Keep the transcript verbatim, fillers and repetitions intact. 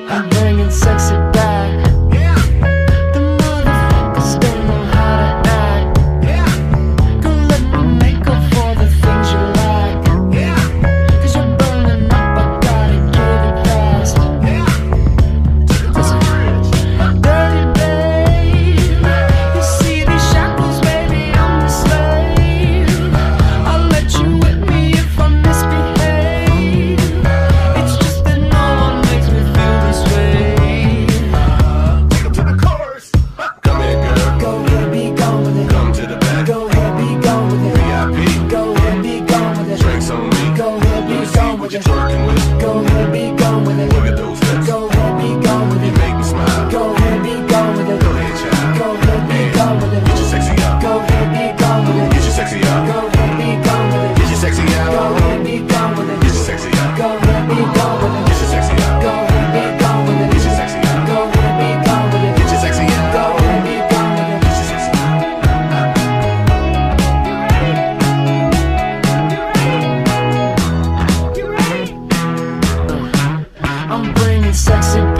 I'm bringing sexy back. The motherfuckers don't know how to act. Gonna let me make up for the things you like. Cause you're burning up, I gotta get it fast. Dirty babe, you see these shackles, baby, I'm the slave. I'll let you whip me if I misbehave. It's just that no one makes me feel this way. Take 'em to the chorus. Come here, girl. Go ahead, be gone with it. Come to the back. Go ahead, be gone with it. V I P. Go ahead, be gone with it. Drinks on me. Go ahead, be Let's see gone what with you're it. twerking with. Go ahead, be gone with it. Look at those hips. Go ahead, be gone with You it. make me smile. Go ahead, be gone with it. Go ahead, child. Go ahead, be gone with it. Get your sexy out. Go ahead, be gone with it. Get your sexy out. Go ahead, be gone with it. Get your sexy out. Go ahead, be gone with it. Get your sexy out. Go ahead, be gone with it. Get your sexy out. Go ahead, be gone with it. Get your sexy out. Go ahead, be gone with it. Get your sexy out. Go ahead, be gone with it. Get your sexy out. I'm bringing sexy